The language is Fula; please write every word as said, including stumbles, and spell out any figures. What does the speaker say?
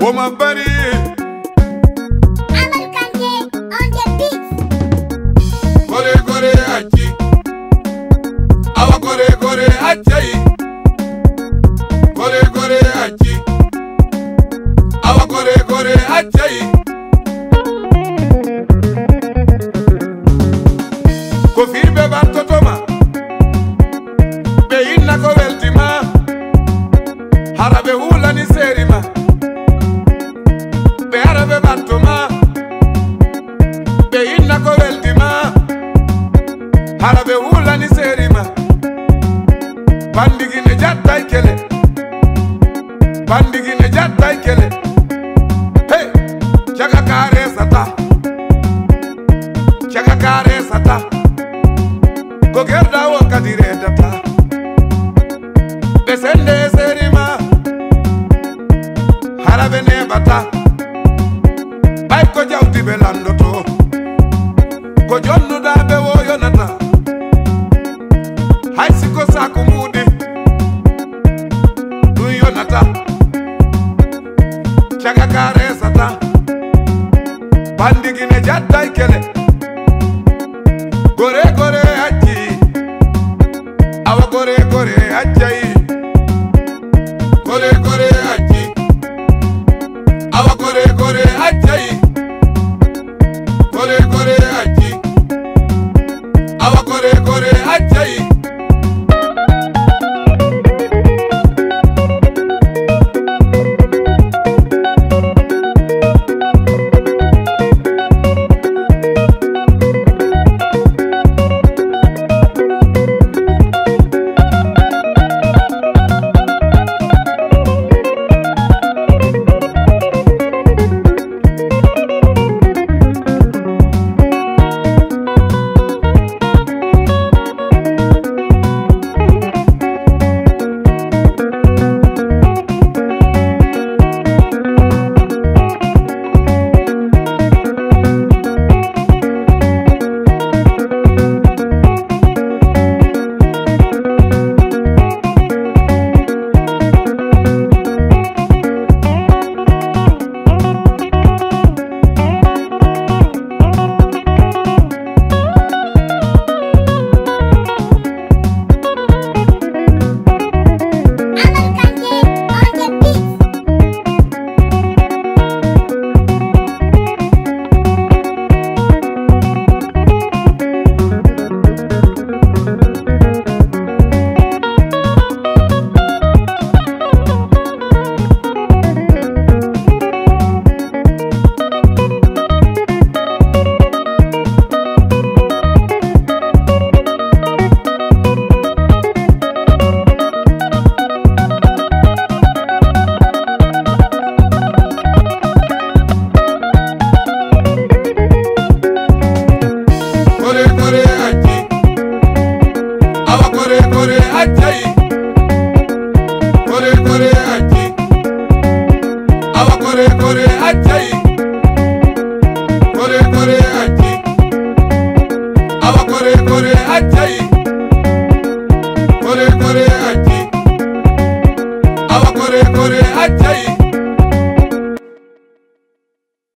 Oma Bari Amadou Kanté on the beat. Kore kore achi Awa kore kore achai Kore kore achi Awa kore kore achai Kofir be bartotoma Be inna ko weltima Harabe hula ni serima Be harabe bartoma Be inna ko weltima Harabe hula ni serima Bandigi ne jatta kele Bandigi ne jatta kele Hey Chaka kare sata Chaka kare sata Go gerda wo kadire data Desende serima Harabe ne bata Bay ko jawti be landoto Ko jonnu da be wo yonata Hay siko saku mudi Du yonata Chaka kare sata Bandigi ne jatta kele Gore gore aji Awa gore gore ajai Gore gore aji Awa gore gore ajai Gore gore aji Awa gore gore ajai Kore kore